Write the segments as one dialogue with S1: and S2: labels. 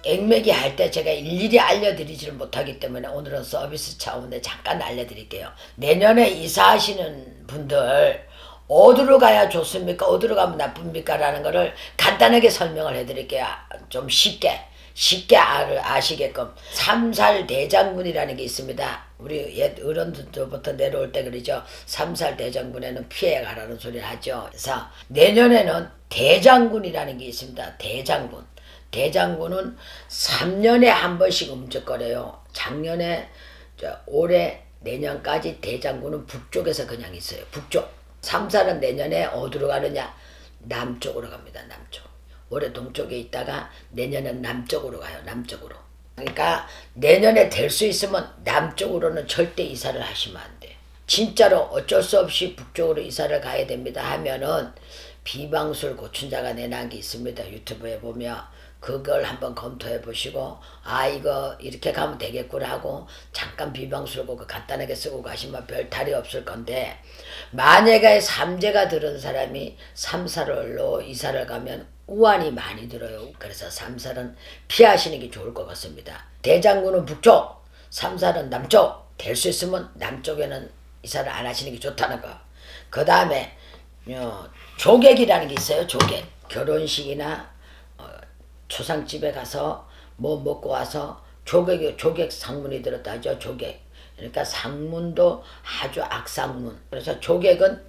S1: 액매기 할 때 제가 일일이 알려드리지를 못하기 때문에 오늘은 서비스 차원에 잠깐 알려드릴게요. 내년에 이사하시는 분들 어디로 가야 좋습니까? 어디로 가면 나쁩니까? 라는 거를 간단하게 설명을 해드릴게요. 좀 쉽게 아시게끔. 삼살대장군이라는 게 있습니다. 우리 옛 어른들부터 내려올 때 그러죠. 삼살대장군에는 피해가라는 소리를 하죠. 그래서 내년에는 대장군이라는 게 있습니다. 대장군은 3년에 한 번씩 움직거려요. 작년에 올해 내년까지 대장군은 북쪽에서 그냥 있어요. 북쪽. 삼살은 내년에 어디로 가느냐? 남쪽으로 갑니다. 남쪽. 올해 동쪽에 있다가 내년은 남쪽으로 가요. 남쪽으로. 그러니까 내년에 될 수 있으면 남쪽으로는 절대 이사를 하시면 안 돼요. 진짜로 어쩔 수 없이 북쪽으로 이사를 가야 됩니다 하면은 비방술 고춘자가 내놓은 게 있습니다. 유튜브에 보면 그걸 한번 검토해 보시고 아 이거 이렇게 가면 되겠구나 하고 잠깐 비방술 그거 간단하게 쓰고 가시면 별 탈이 없을 건데, 만약에 삼재가 들은 사람이 삼살로 이사를 가면 우환이 많이 들어요. 그래서 삼살은 피하시는 게 좋을 것 같습니다. 대장군은 북쪽, 삼살은 남쪽. 될 수 있으면 남쪽에는 이사를 안 하시는 게 좋다는 거. 그 다음에 조객이라는 게 있어요. 조객. 결혼식이나 초상집에 가서 뭐 먹고 와서 조객 상문이 들었다 하죠. 조객. 그러니까 상문도 아주 악상문. 그래서 조객은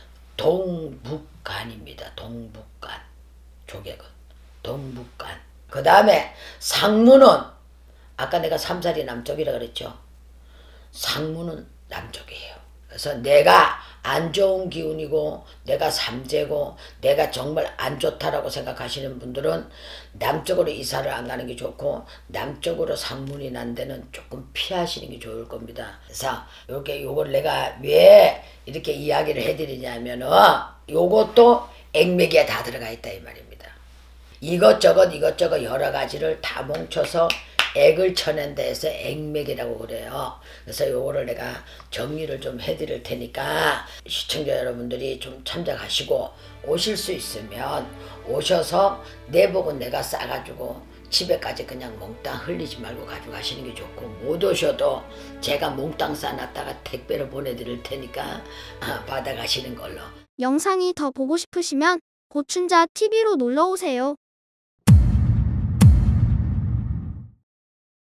S1: 동북간입니다. 동북간. 조객은 동북간. 그 다음에 상문은 아까 내가 삼살이 남쪽이라 그랬죠. 상문은 남쪽이에요. 그래서 내가 안 좋은 기운이고 내가 삼재고 내가 정말 안 좋다라고 생각하시는 분들은 남쪽으로 이사를 안 가는 게 좋고 남쪽으로 상문이 난 데는 조금 피하시는 게 좋을 겁니다. 그래서 요걸 내가 왜 이렇게 이야기를 해드리냐면은 요것도 액맥에 다 들어가 있다 이 말입니다. 이것저것 여러 가지를 다 뭉쳐서 액을 쳐낸다 해서 액맥이라고 그래요. 그래서 요거를 내가 정리를 좀 해드릴 테니까 시청자 여러분들이 좀 참작하시고 오실 수 있으면 오셔서 내복은 내가 싸가지고 집에까지 그냥 몽땅 흘리지 말고 가져가시는 게 좋고, 못 오셔도 제가 몽땅 싸놨다가 택배로 보내드릴 테니까 받아가시는 걸로.
S2: 영상이 더 보고 싶으시면 고춘자 TV로 놀러오세요.